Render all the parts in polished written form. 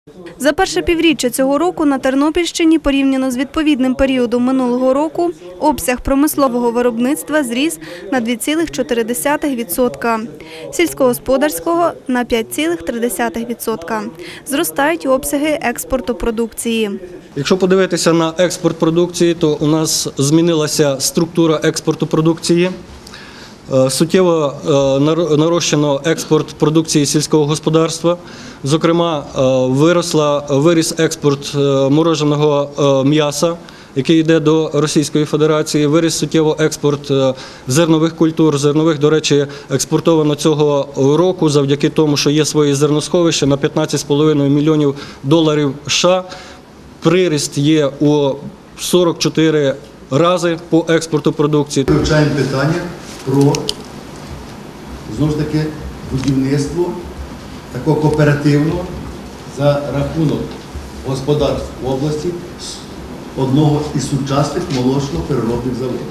За перше півріччя цього року на Тернопільщині, порівняно з відповідним періодом минулого року, обсяг промислового виробництва зріс на 2,4%, сільськогосподарського – на 5,3%. Зростають обсяги експорту продукції. Якщо подивитися на експорт продукції, то у нас змінилася структура експорту продукції. Суттєво нарощено експорт продукції сільського господарства. Зокрема, виріс експорт мороженого м'яса, який йде до Російської Федерації. Виріс суттєво експорт зернових культур. Зернових, до речі, експортовано цього року завдяки тому, що є свої зерносховища на $15,5 мільйонів США. Приріст є у 44 рази по експорту продукції. Вивчаємо питання про, знову ж таки, будівництво такого кооперативного за рахунок господарств області одного із сучасних молочно-переробних заводів,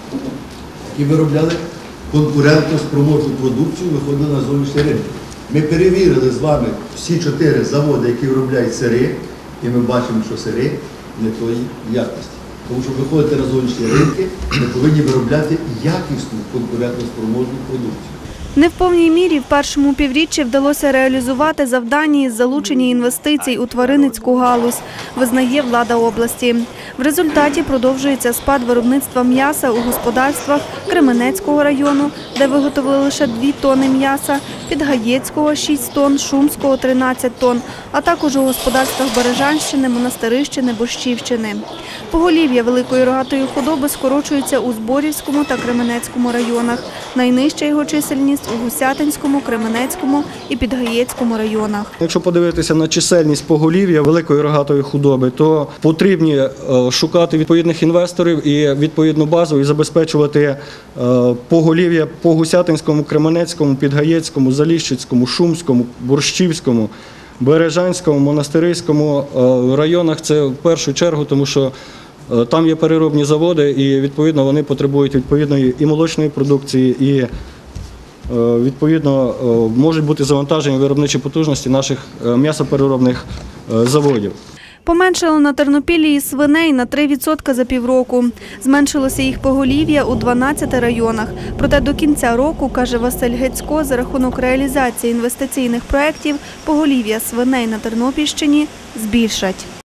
які виробляли конкурентно-спроможну продукцію, виходили на зовнішній ринок. Ми перевірили з вами всі 4 заводи, які виробляють сири, і ми бачимо, що сири не тої якості. Тому що виходити на зовнішні ринки, ми повинні виробляти якісну конкурентно-спроможну продукцію. Не в повній мірі в першому півріччі вдалося реалізувати завдання із залучення інвестицій у тваринницьку галузь, визнає влада області. В результаті продовжується спад виробництва м'яса у господарствах Кременецького району, де виготовили лише 2 тонни м'яса, Підгаєцького – 6 тонн, Шумського – 13 тонн, а також у господарствах Бережанщини, Монастирищини, Борщівщини. Поголів'я великої рогатої худоби скорочується у Зборівському та Кременецькому районах. Найнижча його чисельність у Гусятинському, Кременецькому і Підгаєцькому районах. Якщо подивитися на чисельність поголів'я великої рогатої худоби, то потрібні шукати відповідних інвесторів і відповідну базу і забезпечувати поголів'я по Гусятинському, Кременецькому, Підгаєцькому, Заліщицькому, Шумському, Борщівському, Бережанському, Монастириському районах. Це в першу чергу, тому що там є переробні заводи і відповідно вони потребують відповідної і молочної продукції, і відповідно можуть бути завантажені виробничі потужності наших м'ясопереробних заводів. Поменшало на Тернопіллі свиней на 3% за півроку. Зменшилося їх поголів'я у 12 районах. Проте до кінця року, каже Василь Гецько, за рахунок реалізації інвестиційних проєктів поголів'я свиней на Тернопільщині збільшать.